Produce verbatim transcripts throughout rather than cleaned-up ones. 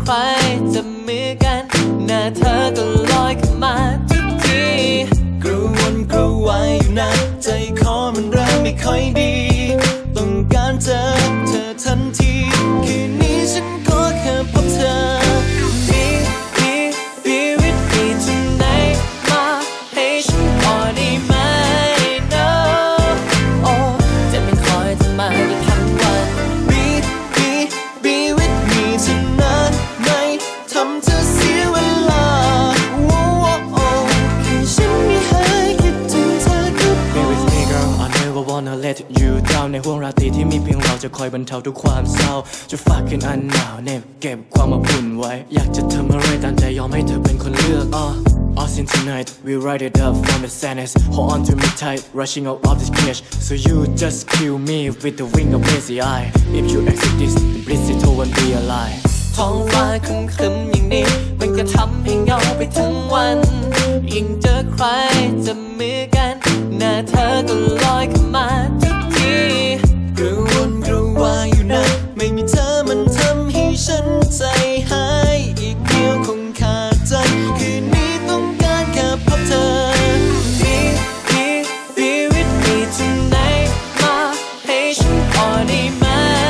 รจะเหมือนกันหน้าเธอก็ลอยขึ้นมาทุกทีกระวนกระวายอยู่นะใจคอมันเริ่มไม่ค่อยดีต้องการเจอเธอทันทีคืนนี้ฉันก็แค่พบเธอ Be be be with me tonight มาให้ฉันพอได้ไหม No โอ้จะไม่คอยเธอมาอีกทั้งวัน Be be be with me tonight ไม่ทำเธอเสียเวลาโอ้โอ้แค่ฉันไม่หายคิดถึงเธอก็พอ Be with me girl I never wanna let you down ในห่วงราตรีที่มีเพียงเราจะคอยบรรเทาทุกความเศร้าจะฝากคืนอันหนาวเหน็บเก็บความอบอุ่นไว้อยากจะทำอะไรตามใจยอมให้เธอเป็นคนเลือก uh. All in tonight we write it up from the sadness hold on to me tight rushing out of this cage so you just kill me with the wing of lazy eye if you exit this then please it won't be a lie ท้องฟ้าครึ้มๆอย่างนี้มันก็ทำให้เหงาไปทั้งวันยิ่งเจอใครจะเหมือนกันหน้าเธอก็ลอยขึ้นมาทุกทีกระวนกระวายอยู่นะไม่มีเธอมันทำให้ฉันใจหายอีกเดียวคงขาดใจคืนนี้ต้องการแค่พบเธอ Be be be with me tonight มาให้ฉันพอได้ไหม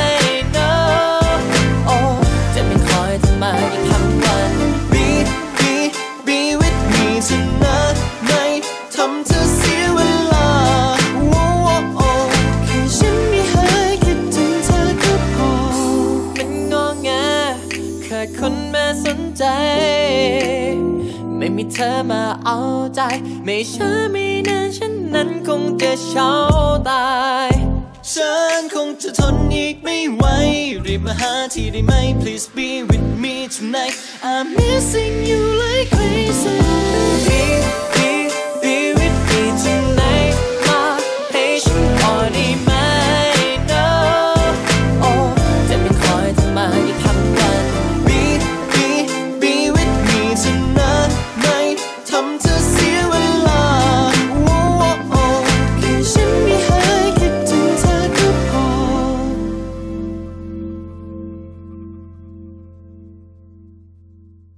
No โอ้จะไม่คอยเธอมาอีกทั้งวัน Be be be with me tonight ไม่ทำเธอเสียเวลาโอ้โอ้แค่ฉันไม่หายคิดถึงเธอก็พอมันงอแงขาดคนมาสนใจไม่มีเธอมาเอาใจไม่ช้าไม่นานฉันนั้นคงจะเฉาตายฉันคงจะทนอีกไม่ไหวรีบมาหาทีได้ไหม Please be with me tonight I'm missing you